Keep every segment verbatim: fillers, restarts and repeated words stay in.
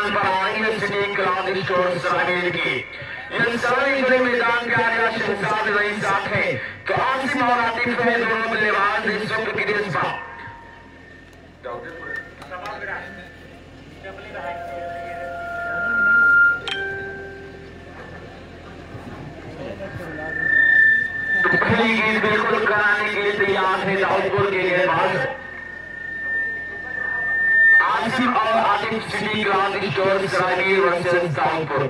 परमाणु city cloth store सरायवीर की यह सभी जुड़े मैदान पे आने वाले शहजाद रईस साथ है तो आसिम और आतिफ है दोनों बल्लेबाज इस वक्त की रेस पर तो पहली गेंद बिल्कुल कराने के लिए तैयार है दाऊदपुर के गेंदबाज आसिम और Atif city cloth store Sarayveer versus Daudpur.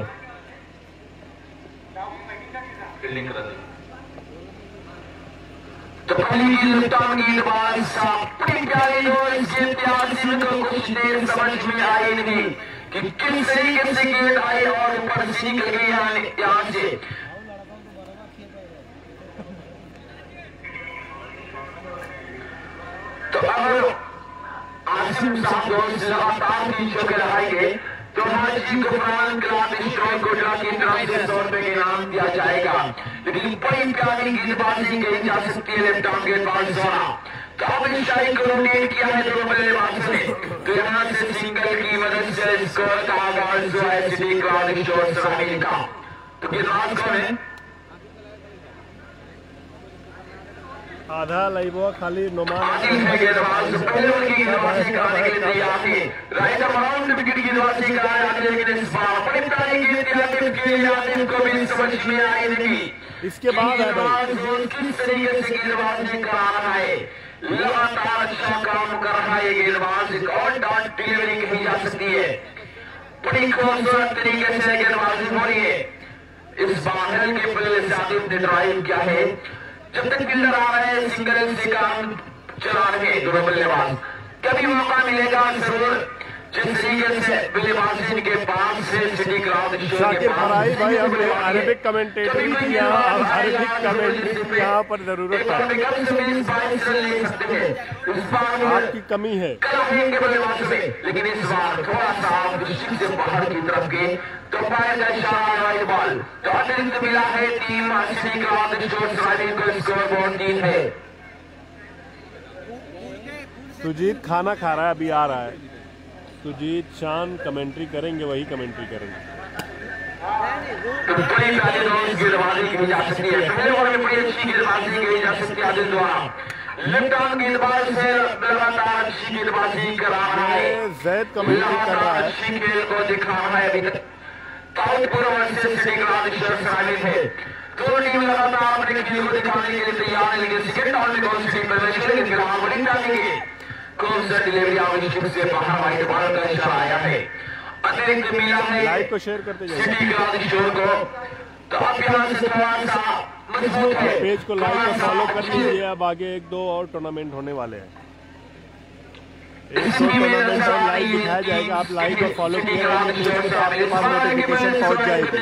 तो पहली लुटान गेंदबाज बड़ी प्यारी और इस गेंद आसिम को कुछ देर समझ में आई नहीं कि किस तरीके से गेंद आई और ऊपर से निकल गई यहाँ से। तो अब आसिम साहब दोस्त लगातार तीन चौके लगाएंगे तो हाजी गुफरान क्लॉथ स्टोर कोटरा की तरफ से सौ रुपए के इनाम दिया जाएगा। लेकिन बड़ी प्यारी गेंदबाजी कही जा सकती है लेफ्ट आर्म गेंदबाज द्वारा। तो अब इस शाही को रोटेट किया है दोनों बल्लेबाजों ने तो यहाँ से सिंगल की मदद से स्कोर का आगाज जो है सिटी क्लॉथ स्टोर सरायवीर का। तो गेंदबाज कौन है? आधा लाइबो खाली नोमान गेंदबाज पहले की गेंदबाजी कराने के लिए तैयार थे राइट अराउंड विकेट की गेंदबाजी कराने आगे लेकिन इस बार बड़ी प्यारी गेंद आतिफ के लिए आतिफ को भी समझ में आई नहीं इसके बाद है भाई किस तरीके से गेंदबाजी करा रहा है। लगातार अच्छा काम कर रहा है गेंदबाज एक और डॉट डिलीवरी कही जा सकती है। बड़ी खूबसूरत तरीके से गेंदबाजी हो रही है। इस बाहर के बल्ले से आतिफ ने ड्राइव किया है जब तक फील्डर आ रहे हैं सिंगल से काम चला रहे हैं दोनों बल्लेबाज। कभी मौका मिलेगा जरूर जिस तरीके से बल्लेबाजी इनके पास से सिटी क्लॉथ स्टोर के पास भाई हमने अरबिक कमेंटेटरी की यहाँ अरबिक कमेंट्री यहाँ पर जरूरत है आपकी कमी है बल्लेबाजों में। लेकिन इस बार थोड़ा सा दृष्टि से बाहर की तरफ के तो पाएगा इशारा राइट बॉल तो अतिरिक्त मिला है team city cloth store Sarayveer को स्कोर बोर्ड तीन है। सुजीत खाना खा रहा है अभी आ रहा है। सुजीत शान कमेंट्री करेंगे वही कमेंट्री करेंगे। तो बड़ी प्यारी गेंदबाजी की जा सकती है पहले ओवर में बड़ी अच्छी गेंदबाजी की जा सकती है आदिल द्वारा। लेफ्ट आर्म गेंदबाज से लगातार अच्छी गेंदबाजी करा रहा है जैद कमेंट्री कर रहा है अच्छी खेल को दिखा रहा है अभी तक Daudpur versus city cloth store Sarayveer है। दोनों टीम लगातार अपने खेल को दिखाने के लिए तैयार है लेकिन सेकंड राउंड में कौन सी टीम प्रवेश करेगी फिलहाल बड़ी डालेंगे कौन सा डिलीवरी आवश्यक से बाहर वाइट बॉल का इशारा आया है अतिरिक्त मिला है लाइक को शेयर करते जाइए सिटी क्लॉथ स्टोर को। तो अब यहाँ से थोड़ा सा मजबूत है पेज को लाइक और फॉलो कर लीजिए। अब आगे एक दो और टूर्नामेंट होने वाले हैं एक दो टूर्नामेंट और लाइव दिखाया जाएगा। आप लाइक और फॉलो कीजिए तो आपके पास नोटिफिकेशन पहुंच जाएगी।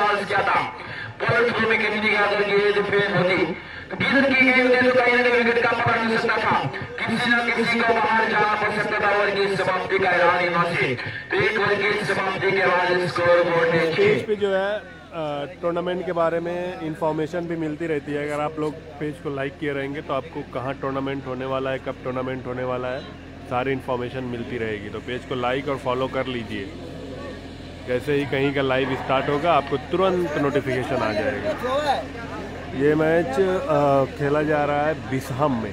गिरन की गेंद तो कहीं ना कहीं विकेट का पकड़ मिल सकता था किसी न किसी को बाहर जाना पड़ सकता था और की समाप्ति का ऐलान यहाँ से तो एक ओवर की समाप्ति के बाद स्कोर बोर्ड है पेज पे जो है टूर्नामेंट के बारे में इंफॉर्मेशन भी मिलती रहती है। अगर आप लोग पेज को लाइक किए रहेंगे तो आपको कहाँ टूर्नामेंट होने वाला है कब टूर्नामेंट होने वाला है सारी इन्फॉर्मेशन मिलती रहेगी। तो पेज को लाइक और फॉलो कर लीजिए। जैसे ही कहीं का लाइव स्टार्ट होगा आपको तुरंत नोटिफिकेशन आ जाएगा। ये मैच आ, खेला जा रहा है बिसहम में।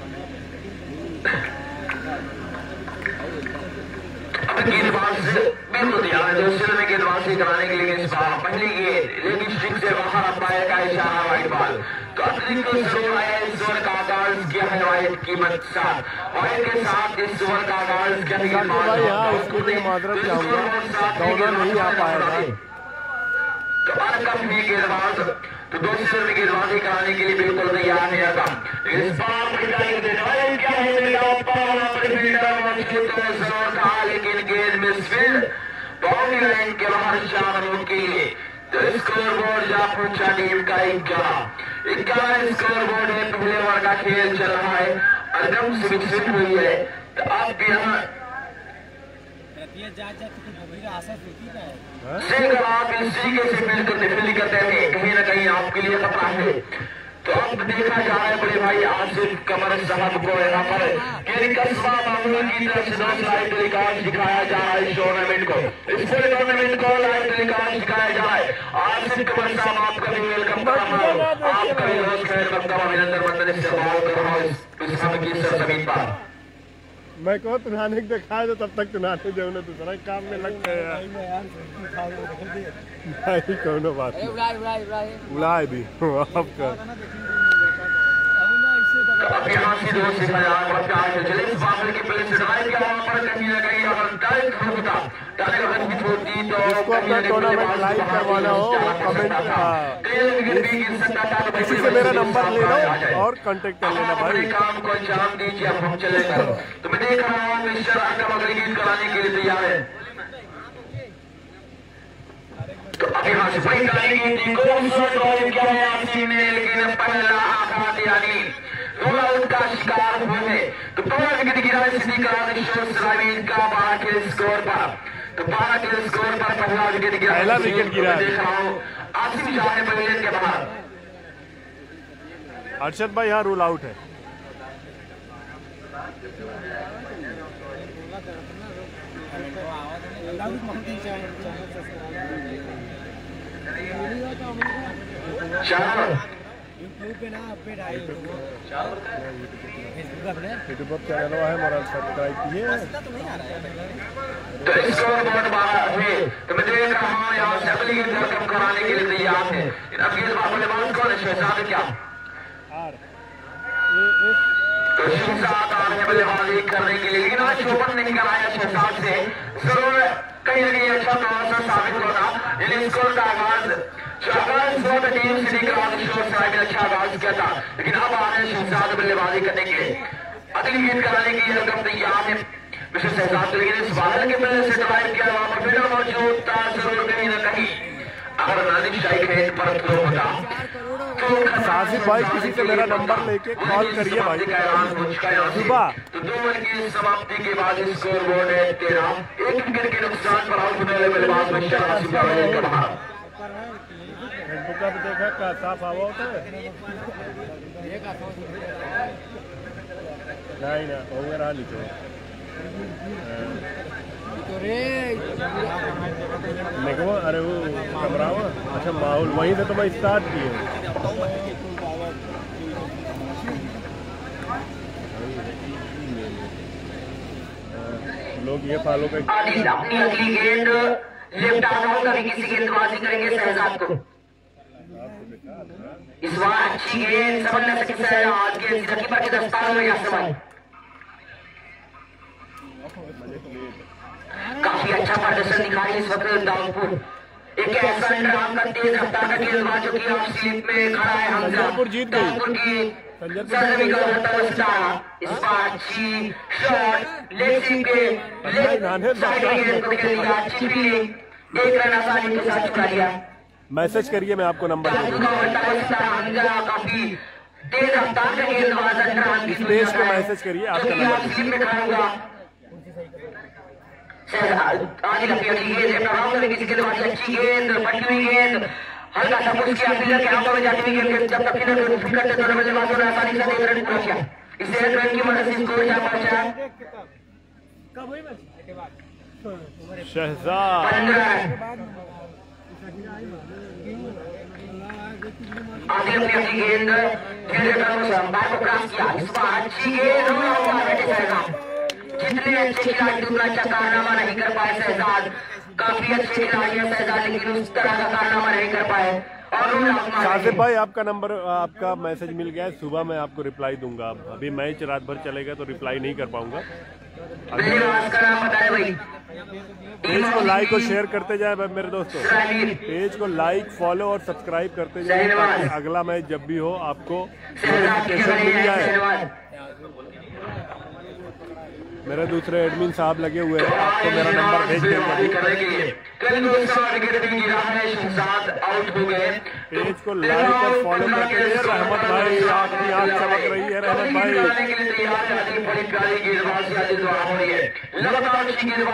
गेंदबाज बिल्कुल तैयार है जो में गेंदबाजी कराने के लिए इस बार पहली गेंद लेकिन स्ट्रिंग से बाहर अंपायर का इशारा वाइट बॉल तो अतिरिक्त जरूर आया इस ओवर का आगाज किया है वाइट की मदद से वाइट के साथ इस ओवर का आगाज किया है माजरत चाहूंगा दौड़ा नहीं आ पाएगा तो अरकम भी गेंदबाज तो दूसरे में गेंदबाजी कराने के लिए बिल्कुल तैयार है अरकम। इस बार क्या है लेकिन गेंद मिसफील्ड बाउंड्री लाइन के बाहर चार रनों के लिए तो स्कोर बोर्ड जा पहुंचा टीम का ग्यारह ग्यारह स्कोर बोर्ड है। पहले ओवर का खेल चल रहा है अरकम से विकसित हुई है तो अब यहाँ अगर आप इस तरीके से फील्ड करते फील्ड करते हैं कहीं ना कहीं आपके लिए खतरा है। तो अब देखा जा रहा है बड़े भाई आसिफ कमर साहब को यहाँ पर कस्बा मामलों की तरफ से दो स्लाइड टेलीकास्ट दिखाया जा रहा है इस टूर्नामेंट को इस पूरे टूर्नामेंट को लाइव टेलीकास्ट दिखाया जा रहा है। आसिफ कमर साहब आपका भी वेलकम कर रहा हूँ, आपका भी रोज खैर मकदम अभिनंदन मंडल से बात कर रहा हूँ इस समय की सरजमीन पर। मैं कहूँ तुनाने को दिखाए तो तब तक तुनाने जो ना दूसरा काम में लग गए नहीं कौनो बात उड़ाए भी आपका अब यहाँ से दो से हजार और प्यार से चले इस बादल के प्लेस से ड्राइव किया वहाँ पर कहीं ना कहीं अगर डायरेक्ट होता डाले का रन की होती तो जिसको अपना टूर्नामेंट लाइव करवाना हो कमेंट किसी से मेरा नंबर ले लो और कांटेक्ट कर लेना भाई। काम को अंजाम दीजिए, अब हम चले कर तो मैं देख रहा हूँ मिस्टर अकरम अगली गीत कराने के लिए तैयार है। तो अब यहाँ से भाई गाएंगे खूबसूरत बॉलिंग किया है आसिफ ने, लेकिन पहला आघात यानी रोल आउट का शिकार हुए तो पहला विकेट गिरा सिटी कराने शोर का बारह के स्कोर पर। तो बारह के स्कोर पर पहला विकेट गिरा, पहला विकेट गिरा देख रहा हूँ आसिफ शाह ने पहले के बाहर। अर्शद भाई यहाँ रूल आउट है। यूट्यूब चैनल है हमारा, सब्सक्राइब कीजिए। तो स्कोर बोर्ड बाहर है तो मैं देख रहा हूँ यहाँ से अगली गेंद रकम कराने के लिए तैयार है। अब गेंद बल्लेबाज कौन है? शहजाद क्या तो शहजाद आ रहे हैं बल्लेबाजी करने के लिए, लेकिन आज चौपन नहीं कराया शहजाद से जरूर कहीं ना कहीं अच्छा प्रदर्शन साबित होगा। यानी स्कोर का आगाज टीम सिटी का अच्छा आगाज किया था, लेकिन अब आ रहे हैं शहजाद बल्लेबाजी करने के लिए। अगली गेंद कराने की रकम तैयार है मिस्टर शहजाद, लेकिन इस बादल के पहले से ड्राइव किया वहां पर फिर मौजूद था जरूर कहीं ना कहीं अगर नाजिक स्ट्राइक है पर थ्रो होता तो आसिफ भाई किसी से मेरा नंबर लेके कॉल करिए भाई सुबह। तो दो ओवर की समाप्ति के बाद स्कोर बोर्ड है तेरह, एक विकेट के नुकसान पर आउट होने वाले बल्लेबाज मिस्टर आसिफ का बाहर। का भी देखा क्या साफ हवा होता है नहीं ना होंगे रहा लिखो देखो। अरे वो कमरा हुआ अच्छा माहौल वहीं से तो मैं स्टार्ट किए लोग ये फॉलो कर अपनी अगली गेंद लेफ्ट आउट कभी किसी गेंदबाजी करेंगे शहजाद को। इस बार अच्छी गेंद समझ न सके शहजाद के कीपर के दस्तारों में यह समय काफी अच्छा प्रदर्शन दिखाई इस वक्त दाऊदपुर। एक ऐसा इंतजाम का तेज रफ्तार का गेंदबाज जो कि ऑफ स्लिप में खड़ा है हमजा दाऊदपुर जीत गई की सरजमी का होता हुआ सितारा। इस बार अच्छी शॉट लेग स्लिप के लेग साइड गेंद को खेल दिया, अच्छी फील्डिंग, एक रन आसानी के साथ छुड़ा दिया। मैसेज करिए मैं आपको नंबर दे दूंगा। काफी तेज रफ्तार का गेंदबाज स्पेस पे मैसेज करिए आपका नंबर। आगे लंबी अगली गेंद किसी गेंदबाजी अच्छी गेंद पटी हुई गेंद हल्का सा पुश किया फील्डर के हाथों में जाती हुई गेंद जब तक फील्डर फिट करते दोनों बल्लेबाजों ने आसानी से एक रन पूरा किया। इससे एक रन की मदद से स्कोर चार पहुंचा शहजाद। आगे लंबी अगली गेंद फील्डर को क्रॉस किया। इस बार अच्छी गेंद जितने अच्छे खिलाड़ी दूसरा अच्छा कारनामा नहीं कर पाए शहजाद, काफी अच्छे खिलाड़ी है शहजाद लेकिन उस तरह का कारनामा नहीं कर पाए। और साजिद भाई आपका नंबर आपका मैसेज मिल गया है, सुबह मैं आपको रिप्लाई दूंगा। अभी मैच रात भर चलेगा तो रिप्लाई नहीं कर पाऊंगा। पेज को लाइक और शेयर करते जाए मेरे दोस्तों, पेज को लाइक फॉलो और सब्सक्राइब करते जाए ताकि अगला मैच जब भी हो आपको नोटिफिकेशन मिल जाए। मेरे दूसरे एडमिन साहब लगे हुए हैं, आपको मेरा नंबर भेज देंगे। पेज को लाइक और फॉलो करते हैं। रहमत भाई आपकी आंख चमक रही है। रहमत भाई लगातार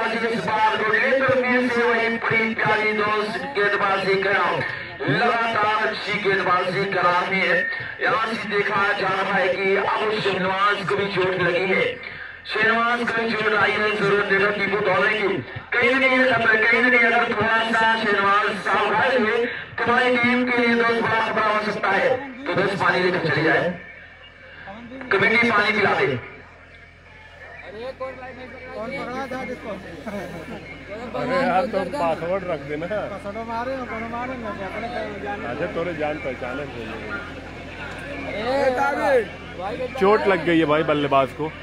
अच्छी गेंदबाजी करा है। यहाँ से देखा जा रहा है कि अब शहनवाज को भी चोट लगी है। शहनवाज को चोट आई है, जरूरत देखो टीपू दौड़ने की, कहीं नहीं है खतरा, कहीं नहीं। अगर थोड़ा सा शहनवाज सावधान हुए तुम्हारी टीम के लिए दोस्त बड़ा खतरा हो सकता है, तो दोस्त पानी लेकर चली जाए, कमेटी पानी पिला दे। अरे यार तो पासवर्ड रख देना। अच्छा तोरे जान पहचाने चोट लग गई है भाई बल्लेबाज को।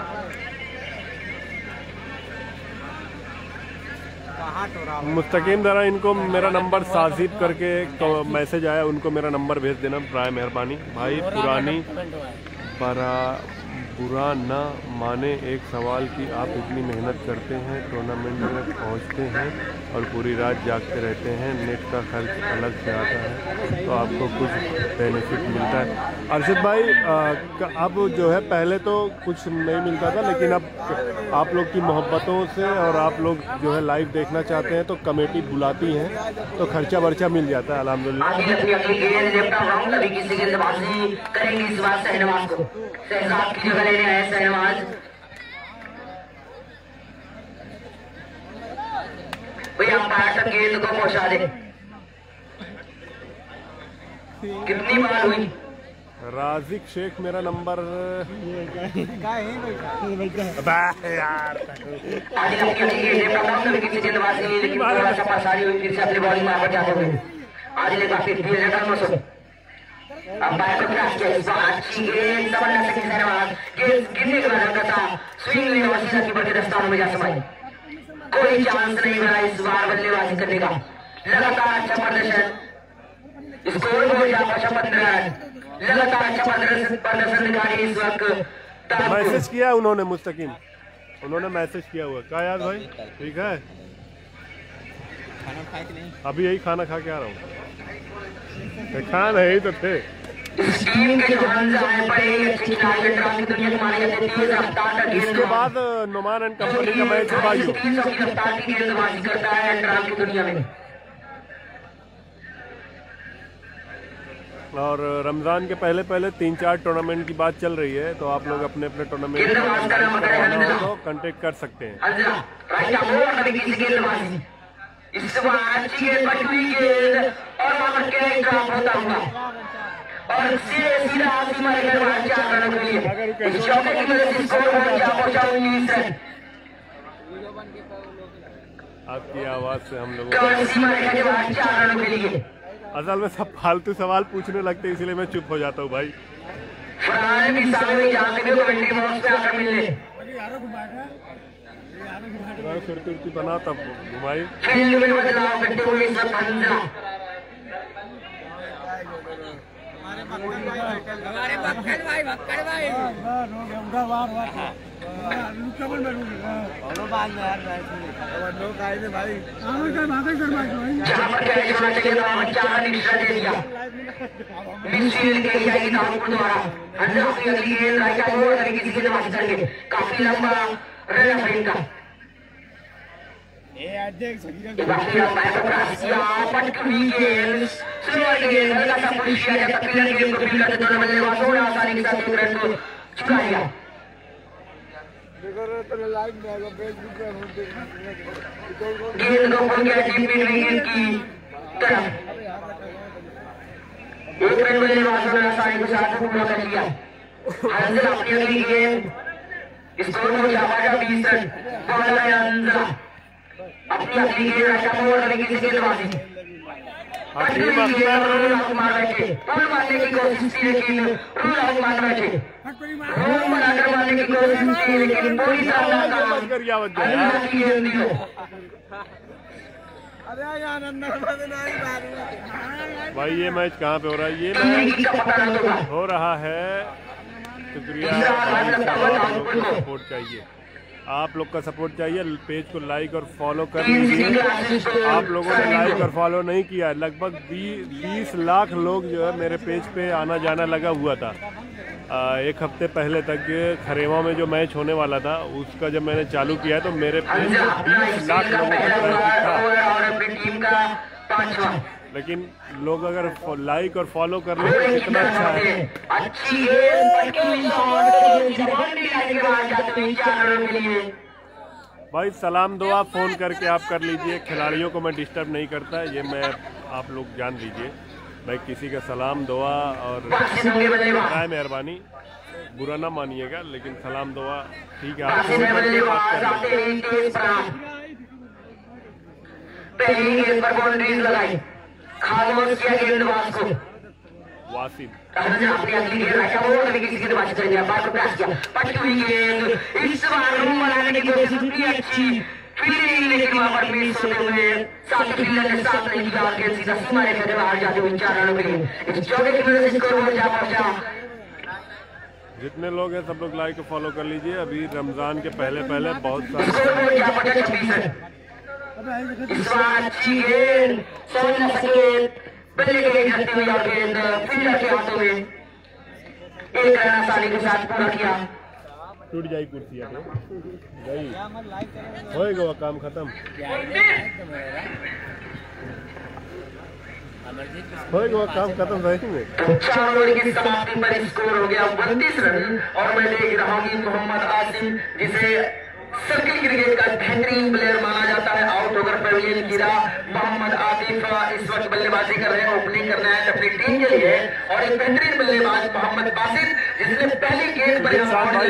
मुस्तकीम जरा इनको मेरा नंबर साजिब करके तो मैसेज आया, उनको मेरा नंबर भेज देना प्राय मेहरबानी। भाई पुरानी बरा बुरा न माने एक सवाल कि आप इतनी मेहनत करते हैं, टूर्नामेंट में पहुंचते हैं और पूरी रात जागते रहते हैं, नेट का खर्च अलग से आता है तो आपको कुछ बेनिफिट मिलता है। अर्शद भाई आ, अब जो है पहले तो कुछ नहीं मिलता था, लेकिन अब आप लोग की मोहब्बतों से और आप लोग जो है लाइव देखना चाहते हैं तो कमेटी बुलाती हैं तो खर्चा वर्चा मिल जाता है अल्हम्दुलिल्लाह। लेने आए शहनवाज, भैया अंपायर तक गेंद को पहुंचा दे। कितनी बार हुई? राजिक शेख मेरा नंबर यार लेकिन थोड़ा सा पसारी हुई, फिर से अपनी बॉलिंग में आगे जाते हुए आज ले काफी अंपायर को क्रॉस किया, इस बार अच्छी गेंद समझ सके शहनवाज, गेंद गिरने के बाद हल्का सा स्विंग लेने वसीला कीपर के दस्तानों में जा समाई, कोई चांस नहीं बना इस बार बल्लेबाजी करने का। लगातार अच्छा प्रदर्शन, स्कोर बोर्ड अच्छा प्रदर्शन, लगातार अच्छा प्रदर्शन प्रदर्शन दिखाई इस वक्त। मैसेज किया उन्होंने मुस्तकीम, उन्होंने मैसेज किया हुआ। क्या याद भाई ठीक है? खाना खाए कि नहीं? अभी यही खाना खा के आ रहा हूँ। खा नहीं तो थे। इसके बाद नुमान एंड कंपनी का मैच है भाइयों। और रमजान के पहले पहले तीन चार टूर्नामेंट की बात चल रही है, तो आप लोग अपने अपने टूर्नामेंट को कांटेक्ट कर सकते हैं। इस बार अच्छी गेंद बची गेंद और वहां के ड्रॉप होता हुआ और सीधे सीधा आसिम अग्रवाल चार रनों के लिए इस चौके की वजह से स्कोर बोर्ड जा पहुंचा उन्नीस रन। आपकी आवाज से हम लोग चार रनों के लिए असल में सब फालतू सवाल पूछने लगते हैं, इसलिए मैं चुप हो जाता हूँ भाई। फरहान भी सामने जाते हुए कमेंट्री बॉक्स पे आकर मिलने फिर बना तब घुमाई फील्ड में बदलाव करते हुए इस वक्त हंजा हमारे भक्कड़ भाई भक्कड़ भाई उठा बार बार और बांध यार भाई लोग आए थे भाई आगे कर आगे कर भाई जहां पर कैच होना चाहिए था वहां चार निशा दे दिया मिसफील्ड के लिए नामपुर द्वारा हंजा की अगली गेंद राइट ओवर करके किसी के दबाव करके काफी लंबा रन है का ये अध्यक्ष बाकी अंपायर को क्रॉस किया पटकी गेंद शुरुआत गेंद हल्का सा पुश किया जब तक क्लियर गेंद को फील्ड करते दोनों बल्लेबाज थोड़ा आसानी के साथ एक रन को चुका लिया। गेंद को पहुंच गया डीप मिड विकेट की तरफ, एक रन बल्लेबाजों ने आसानी के साथ पूरा कर लिया। हंजा अपनी अगली गेंद स्कोर को जापाटा बीस रन बॉलर है हंजा अपनी अगली गेंद अच्छा ओवर करके किसी गेंदबाजी कुमार बैठे रूल मारने की कोशिश की लेकिन रूल आउट मार बैठे रूल बनाकर मारने की कोशिश की लेकिन पूरी तरह नाकाम की गेंद दी भाई। ये मैच कहाँ पे हो रहा है? ये मैच हो रहा है शुक्रिया, सपोर्ट चाहिए, आप लोग का सपोर्ट चाहिए। पेज को लाइक और फॉलो कर लीजिए। आप लोगों ने लाइक और फॉलो नहीं किया। लगभग बीस लाख लोग जो है मेरे पेज पे आना जाना लगा हुआ था। आ, एक हफ्ते पहले तक खरेवा में जो मैच होने वाला था उसका जब मैंने चालू किया है तो मेरे पेज पे बीस लाख लोगों का ट्रैफिक था। लेकिन लोग अगर लाइक और फॉलो कर ले तो कितना अच्छा है। अच्छी गेंद बाउंड्री लाइन के बाहर जाते हुए चार रनों के लिए। भाई सलाम दुआ फोन करके आप कर लीजिए, खिलाड़ियों को मैं डिस्टर्ब नहीं करता, ये मैं आप लोग जान लीजिए। भाई किसी का सलाम दुआ और है मेहरबानी, बुरा ना मानिएगा, लेकिन सलाम दुआ ठीक है आप फोन करके बात कर लीजिए। पहली गेंद पर बाउंड्रीज लगाई, खामोश किया गेंदबाज को वासिद। अपनी अगली गेंद रखा वो कभी किसी के बात चल गया, बात को प्रयास किया, पटकी हुई गेंद, इस बार रूम बनाने की कोशिश की अच्छी फील्डिंग, लेकिन वहां पर मिस होते हुए साथ फील्डर ने साथ नहीं किया और गेंद सीधा सीमा रेखा के बाहर जाते हुए चार रनों के लिए इस चौके की वजह से स्कोर पर जा पहुंचा। जितने लोग हैं सब लोग लाइक और फॉलो कर लीजिए। अभी रमजान के पहले पहले बहुत सारे स्कोर पर जा पहुंचा छब्बीस रन। इस बार अच्छी गेंद सोच न सके, बल्ले के लिए खटती हुई और गेंद फील्डर के हाथों में एक रन आसानी के साथ पूरा किया। टूट जाई कुर्सी गई होएगा वो काम खत्म होएगा वो काम खत्म सही में। तो चार ओवर की समाप्ति पर स्कोर हो गया उनतीस रन और मैं देख रहा हूँ कि मोहम्मद आसिम जिसे सर्किल क्रिकेट का बेहतरीन प्लेयर माना जाता है, आउट होकर पवेलियन गिरा। मोहम्मद आतिफ इस वक्त बल्लेबाजी कर रहे हैं, ओपनिंग करना है अपनी टीम के लिए और एक बेहतरीन बल्लेबाज मोहम्मद बासित जिसने पहली गेंद पर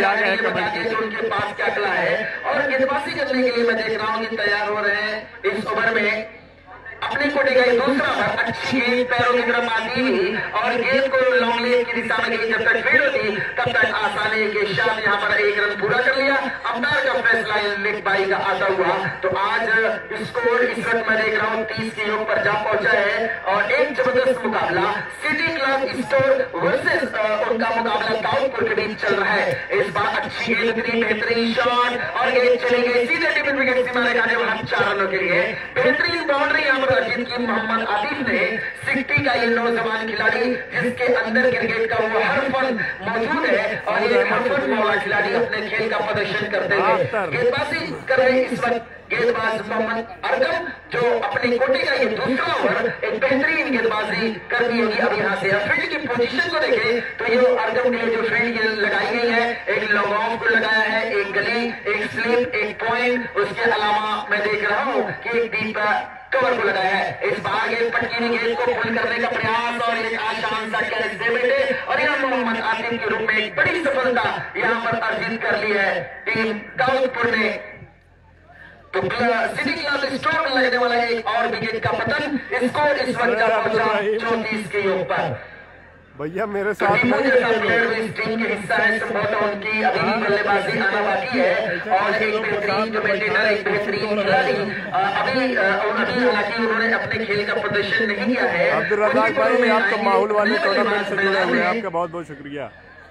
उनके पास क्या कला है और गेंदबाजी करने के लिए मैं देख रहा हूँ कि तैयार हो रहे हैं इस ओवर में। अपने कोटे का दूसरा ओवर अच्छी गेंद पैरों की तरफ आती और गेंद को लॉन्ग लेग की दिशा में गई, जब तक फील्ड होती तब तक आसानी के साथ यहाँ पर एक रन पूरा कर लिया। अंपायर का फैसला लेग बाई का आता हुआ। तो आज स्कोर इस वक्त मैं देख रहा हूँ तीस के योग पर जा पहुंचा है और एक जबरदस्त मुकाबला सिटी क्लब स्टोर वर्सेस उनका मुकाबला दाऊदपुर के बीच चल रहा है। इस बार अच्छी गेंद थी, बेहतरीन शॉट और गेंद चली गई सीधे टिपिन विकेट सीमा रेखा के बाहर चार रनों के लिए। बेहतरीन बाउंड्री यहाँ पर जिनकी मोहम्मद आतिफ ने सिटी का ये नौजवान खिलाड़ी जिसके अंदर क्रिकेट का वो हर फन मौजूद है और ये हर फन वाला खिलाड़ी अपने खेल का प्रदर्शन करते हुए गेंदबाजी कर रहे इस वक्त गेंदबाज मोहम्मद अरकम जो अपने कोटे का ये दूसरा ओवर एक बेहतरीन गेंदबाजी कर दी होगी। अब यहाँ से फील्ड की पोजीशन को देखें तो ये अरकम ने जो फील्ड लगाई गई है, एक लॉन्ग ऑफ को लगाया है, एक गली, एक स्लिप, एक पॉइंट, उसके अलावा मैं देख रहा हूँ कि एक डीप कवर को लगाया है। इस बार गेंद पटकी हुई गेंद को पुल करने का प्रयास और एक आसान सा कैच दे बैठे और यहाँ मोहम्मद आसिफ के रूप में एक बड़ी सफलता यहाँ पर अर्जित कर ली है टीम दाऊदपुर ने। तो सिटी क्लब स्टोर में लगने वाला एक और विकेट का पतन, स्कोर इस वक्त जा पहुंचा चौंतीस के योग पर। भैया मेरे साथ टीम के हिस्सा है, संभवतः उनकी अभी बल्लेबाजी आना बाकी है और एक बेहतरीन जो मेंटेनर, एक बेहतरीन खिलाड़ी अभी अभी हालांकि उन्होंने अपने खेल का प्रदर्शन नहीं किया है। अब्दुल रज़ाक भाई आप तो माहौल वाले टूर्नामेंट से जुड़े हुए हैं, आपका बहुत बहुत शुक्रिया।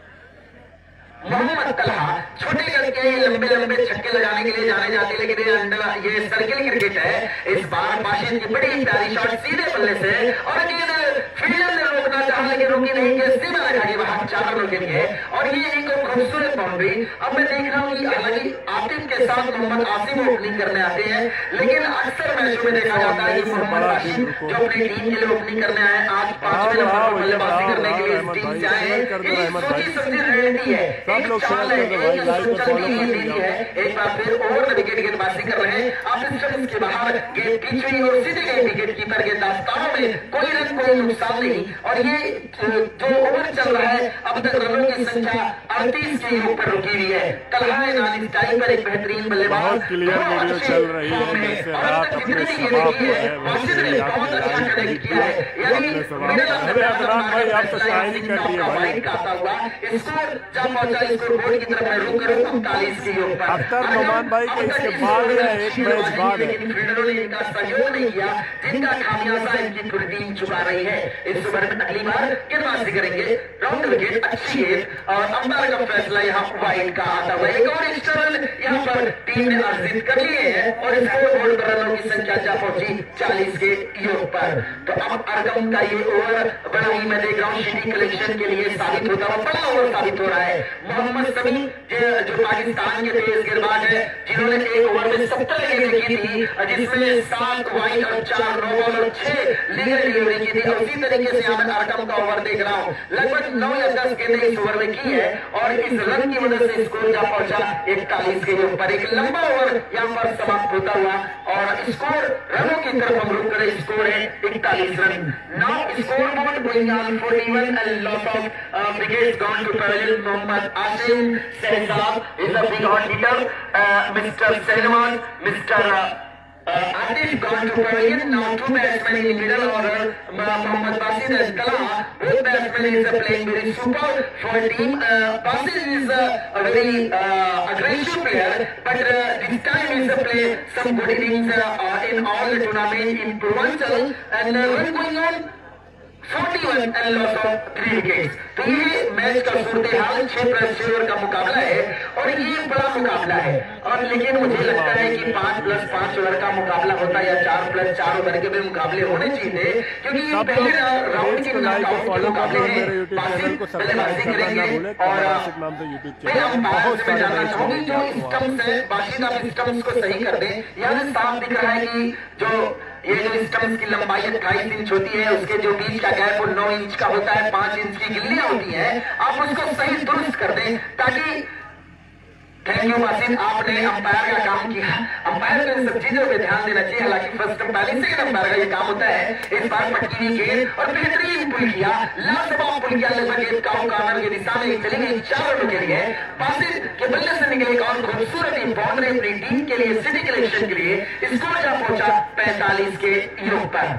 मोहम्मद तलहा छोटे करके लंबे लंबे छक्के लगाने के लिए जाने जाते, लेकिन ये अंडर ये सर्किल क्रिकेट है। इस बार बाशिद की बड़ी प्यारी शॉट सीधे बल्ले से और फील्डर ने रोकना चाहा लेकिन रोकी नहीं के सीधा लगा दी वहां चार रनों के लिए और ये एक खूबसूरत बाउंड्री। अब मैं देख रहा हूँ कि हालांकि आतिफ के साथ मोहम्मद आसिम ओपनिंग करने आते हैं, लेकिन अक्सर मैचों में देखा जाता है कि मोहम्मद आसिम जो अपनी टीम के लिए ओपनिंग करने आए, आज पांचवें नंबर पर बल्लेबाजी करने के लिए इस टीम से आए हैं। ये सोची समझी रणनीति है, एक चाल है, एक सोचनी रणनीति है। एक बार फिर ओवर में विकेट गेंदबाजी कर रहे हैं, आप स्टंप्स के बाहर गेंद पिच हुई और सीधे गए विकेट कीपर के दास्तानों में कोई रन कोई नुकसान नहीं। और ये जो ओवर चल रहा है अब तक रनों की संख्या अड़तीस के ऊपर रुकी हुई है। तलहा नानी टाइम पर एक बेहतरीन बल्लेबाज क्लियर वीडियो चल रही है, जैसे रात अपने सवाब को है वैसे ही आप कनेक्ट किया है। यानी अरे अदनान भाई आप तो शायरी कर दिए भाई। स्कोर जब पहुंचा स्कोर बोर्ड की तरफ मैं रुक करूं उनतालीस के ऊपर। अख्तर नोमान भाई के इसके बाद है एक मैच बाद है, फील्डरों ने इनका सहयोग नहीं किया जिनका खामियाजा इनकी पूरी टीम चुका रही है। इस ओवर में अगली बार गेंदबाजी करेंगे, राउंड विकेट अच्छी गेंद और अंपायर का फैसला यहाँ वाइड का आता हुआ। एक और एक्स्ट्रा रन यहाँ पर टीम ने अर्जित कर लिए हैं और स्कोर बोर्ड पर रनों की की संख्या जा पहुंची चालीस के योग पर। तो अब अरकम का ये ओवर बड़ा ही मैं देख रहा हूँ सिटी कलेक्शन के लिए साबित होता हुआ बड़ा ओवर साबित हो रहा है। मोहम्मद समी जो पाकिस्तान के तेज गेंदबाज है जिन्होंने एक ओवर में सत्तर गेंदें की थी, जिसमें सात वाइड और चार नो बॉल और छह लीगल डिलीवरी की थी। और उसी तरीके से यहाँ मैं अरकम का ओवर देख रहा हूँ, लगभग नौ या दस गेंदें इस ओवर में की है और इस रन की वजह से स्कोर जा पहुंचा इकतालीस के ऊपर। एक लंबा ओवर यहाँ पर समाप्त होता हुआ और स्कोर रनों की तरफ हम रुक करें, स्कोर है इकतालीस run. Now score board going on forty-one and lot of uh, wickets gone to pavilion. Mohammad Asim Sehzad is a big hot hitter. Uh, Mister Sehwan, Mister Uh, Atif gone to pavilion. Now two batsmen in the middle order, Mohammad Basid and Kala. Both batsmen is uh, playing very super for a team. Uh, Basid is uh, a very uh, aggressive player, but uh, this time is uh, play some good innings uh, in all the tournament in Purvanchal and uh, what's going on? forty-one and loss of three wickets. तो ये match का सूरत हाल छह plus छह over का मुकाबला है और ये बड़ा मुकाबला है। और लेकिन मुझे लगता है कि पांच प्लस पांच ओवर का मुकाबला होता या चार प्लस चार ओवर के भी मुकाबले होने चाहिए, क्योंकि पहले राउंड के मुकाबले हैं बल्लेबाजी करेंगे। और मैं अंपायर से जानना चाहूंगी जो स्टंप्स है बाशिंदा स्टंप्स को सही कर दें। यहाँ साफ दिख रहा है कि जो ये जो स्टंप्स की लंबाई अट्ठाईस इंच होती है, उसके जो बीच का गैप वो नौ इंच का होता है, पांच इंच की गिल्लियां होती है, आप उसको सही दुरुस्त कर दें ताकि। थैंक यू वासिम, आपने अंपायर का काम किया। अंपायर को इन सब चीजों पे ध्यान देना चाहिए। हालांकि फर्स्ट अंपायर सेकंड अंपायर का ये काम होता है। इस बार पटकी हुई गेंद और बेहतरीन पुल किया, लाजवाब पुल किया, लगभग एक काउ कॉर्नर की दिशा में चली गई चार रनों के लिए। बासित के बल्ले से निकले एक और खूबसूरत बाउंड्री अपनी टीम के लिए सिटी कलेक्शन के लिए। स्कोर जा पहुंचा पैंतालीस के योग पर।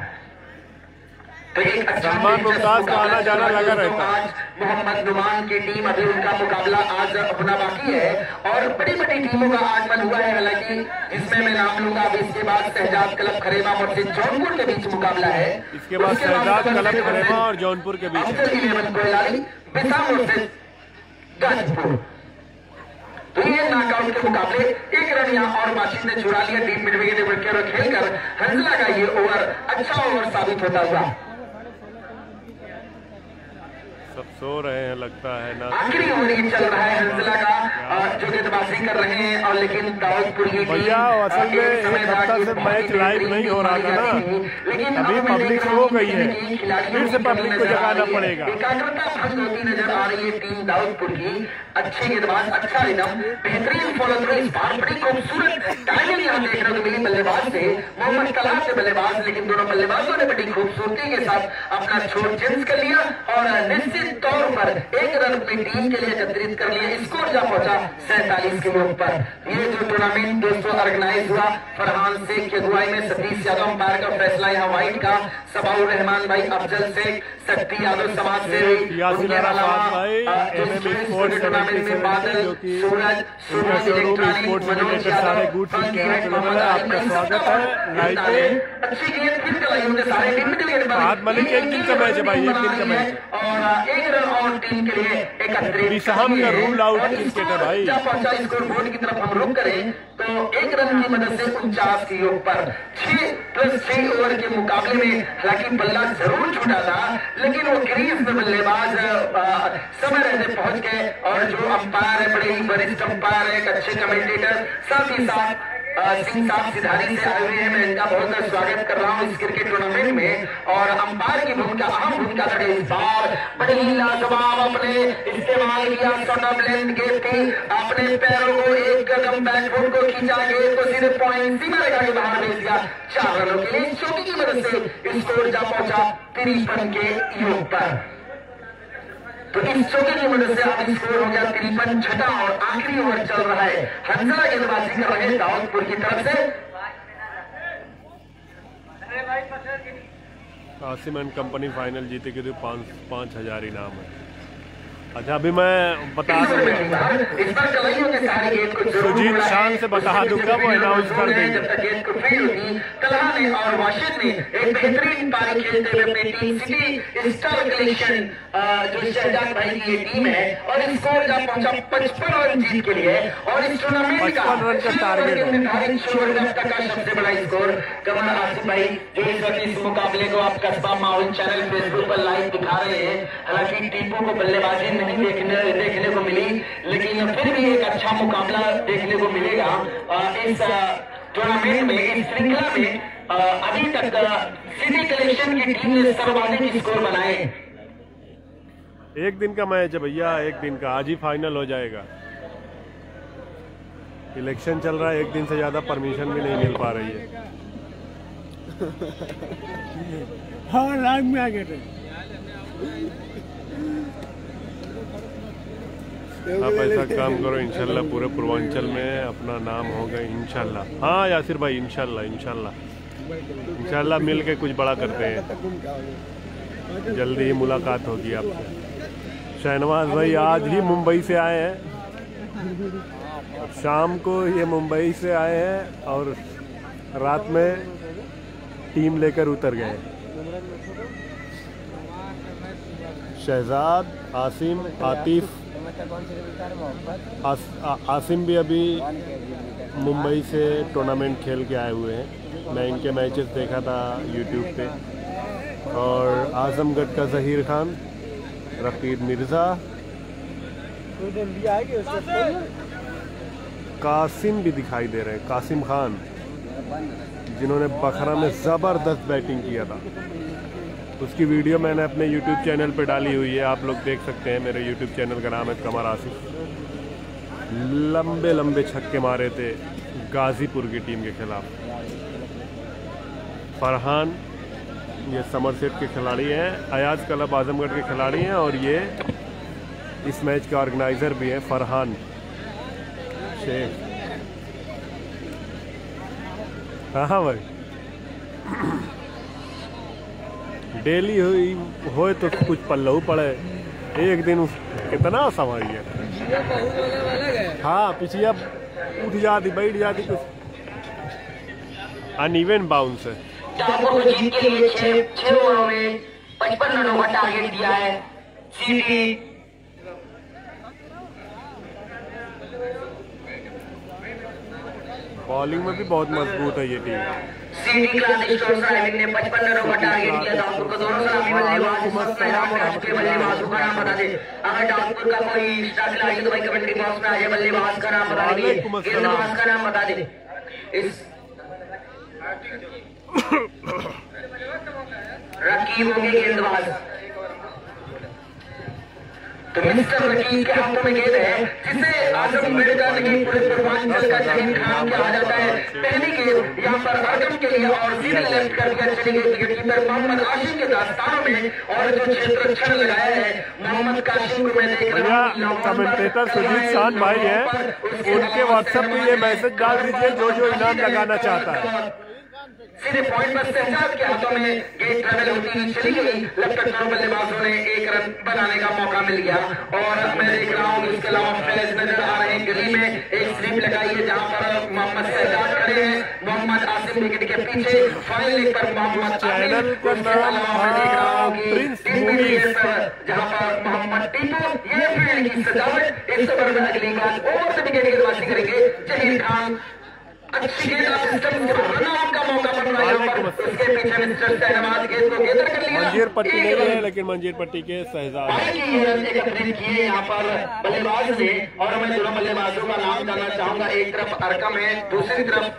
तो एक अच्छा आना जाना लगा रहता है। मोहम्मद नुमान की टीम अभी उनका मुकाबला आज अपना बाकी है और बड़ी बड़ी टीमों का आगमन हुआ है। हालांकि जिसमें मैं नाम लूंगा अभी इसके बाद शहजाद क्लब खरेमा और जौनपुर के बीच मुकाबला है। इसके बाद शहजाद क्लब खरेमा और जौनपुर के बीच तो ये नॉकआउट के मुकाबले एक रन यहाँ और बाशिंद ने चुरा लिया टीम मिड विकेट खेलकर। हंसला का ये ओवर अच्छा ओवर साबित होता हुआ। सब सो रहे हैं लगता है ना। आखिरी ओवर चल रहा है हंसला का जो गेंदबाजी कर रहे हैं और लेकिन दाऊदपुर की भैया असल में एक हफ्ता से मैच लाइव नहीं हो रहा था ना, लेकिन अभी पब्लिक हो गई है, फिर से पब्लिक को जगाना पड़ेगा। एकाग्रता भंग होती नजर आ रही है टीम दाऊदपुर की। अच्छे गेंदबाज, अच्छा रिदम, बेहतरीन फॉलो थ्रू। इस बार बड़ी खूबसूरत टाइमिंग यहाँ देखने को मिली बल्लेबाज से, मोहम्मद कलाम से बल्लेबाज, लेकिन दोनों बल्लेबाजों ने बड़ी खूबसूरती के साथ अपना छोड़ चेंज कर लिया और निश्चित तौर पर एक रन अपनी टीम के लिए एकत्रित कर लिया। स्कोर जा पहुंचा सैंतालीस के ऊपर पर। ये जो टूर्नामेंट दोस्तों ऑर्गेनाइज हुआ फरहान शेख की अगुवाई में, सतीश यादव अंपायर का फैसला यहाँ वाइट का, सबाउर रहमान भाई, अफजल शेख, शक्ति यादव समाज से उनके अलावा टूर्नामेंट में बादल, सूरज, सूरज इलेक्ट्रॉनिक, मनोज यादव, आपका स्वागत है। अच्छी गेंद फिर चलाई उनके सारे टीम के लिए। आज मलिक एक दिन का मैच है भाई, एक दिन का मैच और एक रन और टीम के लिए एकत्रित का रूल आउट क्रिकेट है भाई। पहुंचा स्कोर बोर्ड की तरफ हम रुक करें तो एक रन की मदद से उनचास के योग पर छह प्लस छह ओवर के मुकाबले में हालांकि बल्ला जरूर छूटा था, लेकिन वो क्रीज में बल्लेबाज समय रहते पहुंच गए और जो अंपायर है बड़े ही वरिष्ठ अंपायर है, एक अच्छे कमेंटेटर, साथ ही साथ सिंह साहब सिधारी से आए हुए हैं। मैं इनका बहुत बहुत स्वागत कर रहा हूँ इस क्रिकेट टूर्नामेंट में। और अंपायर की भूमिका अहम भूमिका लड़े इस बार बड़ी ही लाजवाब अपने इस्तेमाल किया। शॉर्ट लेंथ गेंद थी, अपने पैरों को एक कदम बैकफुट को खींचा, गेंद को सीधे पॉइंट सीमा रेखा के बाहर भेज दिया चार रनों के लिए। चौकी की मदद से स्कोर जा पहुंचा तिरपन के योग पर। तो इस चौके की मदद से अब स्कोर हो गया तिरपन। छठा और आखिरी ओवर चल रहा है। हंसला गेंदबाजी कर रहे हैं दाऊदपुर की तरफ से। कासिम एंड कंपनी फाइनल जीते के लिए पाँच पाँच हजार इनाम है। अच्छा अभी मैं बता दूंगा, सुजीत शान से बता दूंगा, वो अनाउंस कर देंगे। जब तक गेंद को फील्ड होगी, कलहा ने और वाशिद ने एक बेहतरीन पारी खेलते हुए अपनी टीम सिटी स्टार कलेक्शन जो शहजाद भाई की ये टीम है और स्कोर जब पहुंचा पचपन रन जीत के लिए और इस टूर्नामेंट का पचपन रन का टारगेट है। निर्धारित शुरू तक का सबसे बड़ा स्कोर। कमल आसिफ भाई जो इस वक्त इस मुकाबले को आप कस्बा माहौल चैनल फेसबुक पर लाइव दिखा रहे हैं, हालांकि टीमों को बल्लेबाजी नहीं देखने देखने को मिली, लेकिन फिर भी एक अच्छा मुकाबला देखने को मिलेगा इस टूर्नामेंट में, इस श्रृंखला में। अभी तक सिटी कलेक्शन की टीम ने सर्वाधिक स्कोर बनाए। एक दिन का मैच है भैया, एक दिन का, आज ही फाइनल हो जाएगा। इलेक्शन चल रहा है, एक दिन से ज्यादा परमिशन भी नहीं मिल पा रही है। हाँ लाइव में आ गए थे। आप ऐसा काम करो, इंशाल्लाह पूरे पूर्वांचल में अपना नाम होगा इंशाल्लाह। हाँ यासिर भाई, इंशाल्लाह इंशाल्लाह इंशाल्लाह मिल के कुछ बड़ा करते हैं, जल्दी ही मुलाकात होगी आपसे। शहनवाज भाई आज ही मुंबई से आए हैं, शाम को ये मुंबई से आए हैं और रात में टीम लेकर उतर गए। शहजाद, आसिम, आतिफ, आस, आ, आसिम भी अभी मुंबई से टूर्नामेंट खेल के आए हुए हैं। मैं इनके मैचेस देखा था यूट्यूब पे। और आजमगढ़ का जहीर खान, रकीब मिर्ज़ा, कासिम भी दिखाई दे रहे हैं, कासिम खान जिन्होंने बखरा में ज़बरदस्त बैटिंग किया था। उसकी वीडियो मैंने अपने YouTube चैनल पे डाली हुई है, आप लोग देख सकते हैं। मेरे YouTube चैनल का नाम है कमर आसिफ। लंबे लंबे छक्के मारे थे गाजीपुर की टीम के खिलाफ। फरहान ये समरसेट के खिलाड़ी हैं, अयाज क्लब आजमगढ़ के खिलाड़ी हैं और ये इस मैच के ऑर्गेनाइज़र भी हैं फरहान शेख। हाँ भाई, डेली हुई होए तो कुछ पल्लू पड़े, एक दिन कितना समय है। हाँ पिछिया उठ जाती, बैठ जाती, कुछ अनइवन बाउंस है। को जीत के लिए छह छह ओवरों में पचपन रनों का टारगेट दिया है सिटी। बॉलिंग में भी बहुत मजबूत है ये team. City class store driving ने पचपन रनों का टारगेट दिया। दाऊदपुर को दोनों सलामी बल्लेबाज के बल्लेबाजों का नाम बता दे। अगर दाऊदपुर का कोई स्टार खिलाड़ी है तो भाई कमेंट्री बॉक्स में आ जाए, बल्लेबाज का नाम बता दीजिए, गेंदबाज का नाम बता दे। इस रकीब होंगे गेंदबाज। तो मिस्टर रकीब के हाथों में गेंद है जिसे आजमगढ़ का नहीं पूरे पूर्वांचल का जहीर खान कहा जाता है। पहली गेंद यहाँ पर अरकम के लिए और सीधे लेफ्ट कर दिया चली गई विकेटकीपर मोहम्मद आशिम के दास्तानों में। और जो क्षेत्र छड़ लगाया है मोहम्मद काशिम को मैं देख रहा हूँ। कमेंटेटर सुजीत शान भाई हैं, उनके व्हाट्सएप पे ये मैसेज डाल दीजिए जो जो इनाम लगाना चाहता है। सीधे पॉइंट पर शहजाद के हाथों में गेंद ट्रेवल होती चली गई। लेफ्ट कॉर्नर बल्लेबाजों ने एक रन बनाने का मौका मिल गया। और मैं देख रहा हूँ इसके अलावा फैज नजर आ रहे हैं। गली में एक स्लिप लगाई है जहाँ पर मोहम्मद शहजाद खड़े हैं, मोहम्मद आसिम विकेट के पीछे, फाइनल पर मोहम्मद चैनल का नाम प्रिंस मूवीज, जहाँ पर मोहम्मद टीपू ये फील्ड की सजावट। इस ओवर में अगली बात ओवर से विकेट गेंदबाजी करेंगे जहीर खान। अच्छी गेंद सिस्टम का मौका बन रहा है। उसके पीछे मिस्टर शहनवाज गेंद को गेंदर कर लिया। मंजीर पट्टी नहीं है, लेकिन मंजीर पट्टी के शहजाद एकत्रित किए यहाँ पर बल्लेबाज ने। और मैं दोनों बल्लेबाजों का नाम जानना चाहूंगा। एक तरफ अरकम है, दूसरी तरफ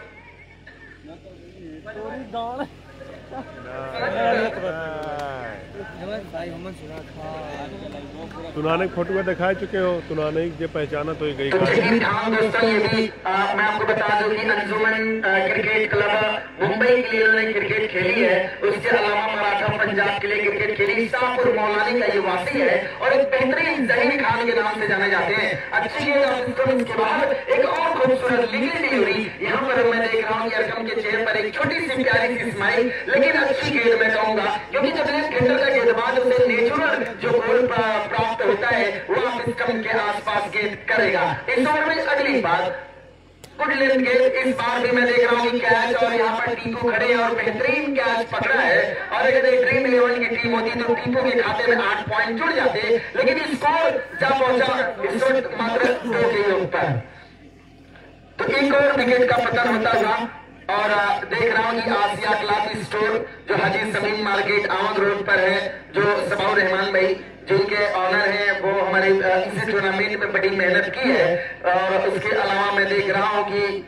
तुनाने फोटो में दिखा चुके हो, तुनाने जो पहचाना तो ये गई। दोस्तों ये भी मैं आपको बता दूं कि अंजुमन क्रिकेट क्लब मुंबई के लिए उन्होंने क्रिकेट खेली है। उसके अलावा मराठा पंजाब के लिए क्रिकेट खेली। शाहपुर मौलानी का ये वासी है और एक बेहतरीन जहीर खान के नाम से जाने जाते हैं। अच्छी गेंद के बाद एक और खूबसूरत लीगल डिलीवरी। यहाँ पर मैं देख रहा हूँ अरकम के चेहरे पर एक छोटी सी प्यारी सी स्माइल, लेकिन अच्छी गेंद मैं कहूंगा क्योंकि जब लेफ्ट हैंडर का गेंद बाद उसे नेचुरल जो गोल प्राप्त होता है वो आप स्टंप के आसपास गेंद करेगा। इस ओवर में अगली बात गुड लेंथ गेंद। इस बार भी मैं देख रहा हूँ कि कैच और यहाँ पर टीपू खड़े हैं और बेहतरीन कैच पकड़ा है। और अगर एक ड्रीम इलेवन की टीम होती तो टीपू के खाते में आठ पॉइंट जुड़ जाते, लेकिन स्कोर जब पहुंचा इस वक्त मात्र दो के ऊपर। तो एक और विकेट का पतन होता था और देख रहा हूँ कि आसिया क्लॉथ स्टोर जो हाजी समीम मार्केट आमद रोड पर है, जो सबाउर रहमान भाई जिनके ऑनर हैं, वो हमारे इसी टूर्नामेंट में बड़ी मेहनत की है। और उसके अलावा मैं देख रहा हूँ कि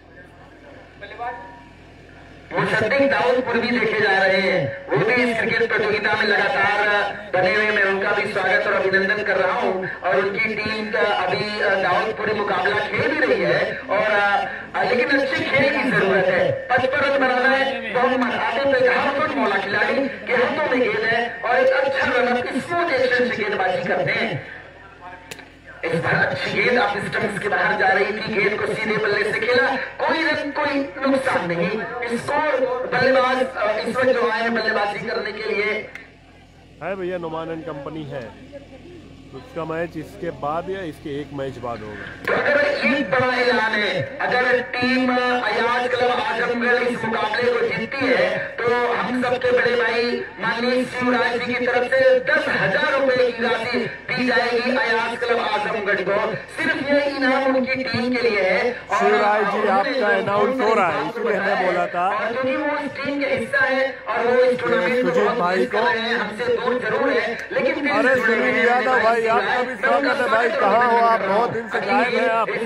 मुसद्दिक दाऊदपुर भी देखे जा रहे हैं, वो भी इस क्रिकेट प्रतियोगिता में लगातार बने हुए। मैं उनका भी स्वागत और अभिनंदन कर रहा हूं। और उनकी टीम का अभी दाऊदपुर मुकाबला खेल भी रही है और लेकिन अच्छे खेल की जरूरत है। पचपन रन बनाना है, बहुत आधे पे हाथों मौला खिलाड़ी के हाथों में गेंद है और एक अच्छा रन स्मूथ एक्शन से गेंदबाजी करते हैं। इस बार अच्छी गेंद आप स्टंप्स के बाहर जा रही थी, गेंद को सीधे बल्ले से खेला, कोई रन कोई नुकसान नहीं। स्कोर बल्लेबाज इस वक्त जो आए बल्लेबाजी करने के लिए है भैया नुमान एंड कंपनी है। उसका मैच इसके बाद या इसके एक मैच बाद होगा। तो अगर एक बड़ा ऐलान है, अगर टीम अयाज क्लब आजमगढ़ इस मुकाबले को जीतती है तो हम सबके बड़े भाई माननीय शिवराज जी की तरफ से दस हजार रुपए की राशि दी जाएगी अयाज क्लब आजमगढ़ को। सिर्फ ये इनाम उनकी टीम के लिए है। शिवराज जी आपका अनाउंस हो रहा है, इसलिए हमने बोला था क्योंकि वो इस टीम के हिस्सा है और वो इस टूर्नामेंट सुजीत भाई को हमसे दूर जरूर है, लेकिन अरे सुनील यादव भाई आपका भी स्वागत है भाई। कहाँ हो आप? बहुत दिन से गायब हैं आप।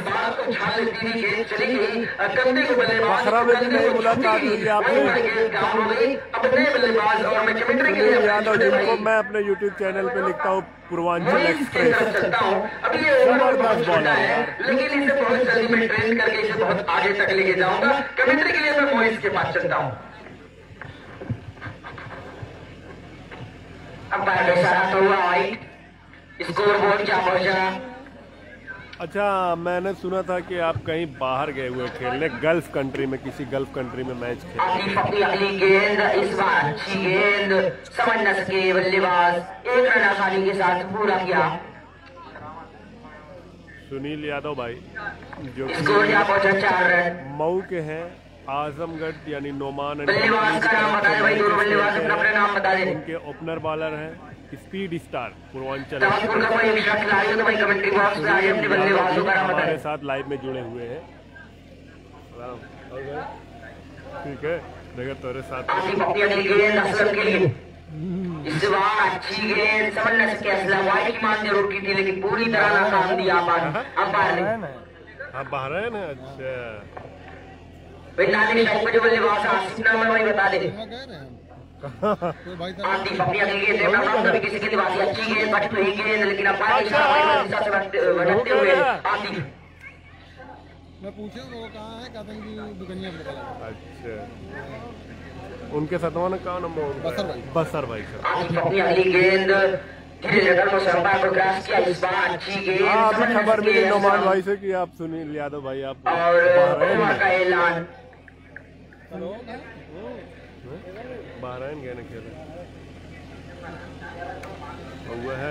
बखरा में भी नहीं मुलाकात हुई आपने। सुनील यादव जिनको मैं अपने यूट्यूब चैनल पे लिखता हूँ पूर्वांचल एक्सप्रेस, जबरदस्त बॉलर है। लेकिन इसे बहुत जल्दी मैं ट्रेन करके इसे बहुत आगे तक लेके जाऊंगा। कमेंट्री के लिए मैं मोइस के पास चलता हूँ। अब बार इशारा तो हुआ वाइट, स्कोर बोर्ड क्या पहुंचा। अच्छा, मैंने सुना था कि आप कहीं बाहर गए हुए खेलने, गल्फ कंट्री में, किसी गल्फ कंट्री में मैच खेले। अपनी पकड़ी अगली गेंद, इस बार अच्छी गेंद, समझ न सके बल्लेबाज, एक रन आसानी के साथ पूरा किया। सुनील यादव भाई जो स्कोर क्या पहुंचा, चार रन। मऊ के हैं, आजमगढ़ यानी नोमान एंड बल्लेबाज का नाम बता दे भाई, दोनों बल्लेबाज अपना अपना नाम बता दे। उनके ओपनर बॉलर हैं स्पीड स्टार पूर्वांचल, हमारे साथ लाइव में जुड़े हुए हैं। ठीक है, देखो तेरे साथ गेंद असलम के लिए, इस बार अच्छी गेंद, समझ न सके असलम, वाइड की मांग जरूर की थी लेकिन पूरी तरह नाकाम दिया अंपायर ने। आप बहरैन है? अच्छा, मुझे बल्लेबाज आसिफ नाम है, वही बता दे। आसिफ अपनी अगली गेंद देखना नाम कभी किसी की दिवाली अच्छी गेंद बट तो ही गेंद, लेकिन अंपायर के दिशा से भटकते हुए आसिफ। मैं पूछा वो कहाँ है, कहते हैं कि दुकनिया पे लगा। अच्छा, उनके सतवा ने कहा नंबर बसर भाई, बसर भाई सर। आसिफ अपनी अगली गेंद धीरे लेकर को अंपायर को क्रॉस किया, इस बार अच्छी गेंद। हाँ, अभी खबर मिली नोमान भाई से कि आप सुनील यादव भाई आप और बहरैन का ऐलान, बहरैन गए ना खेले हुआ है।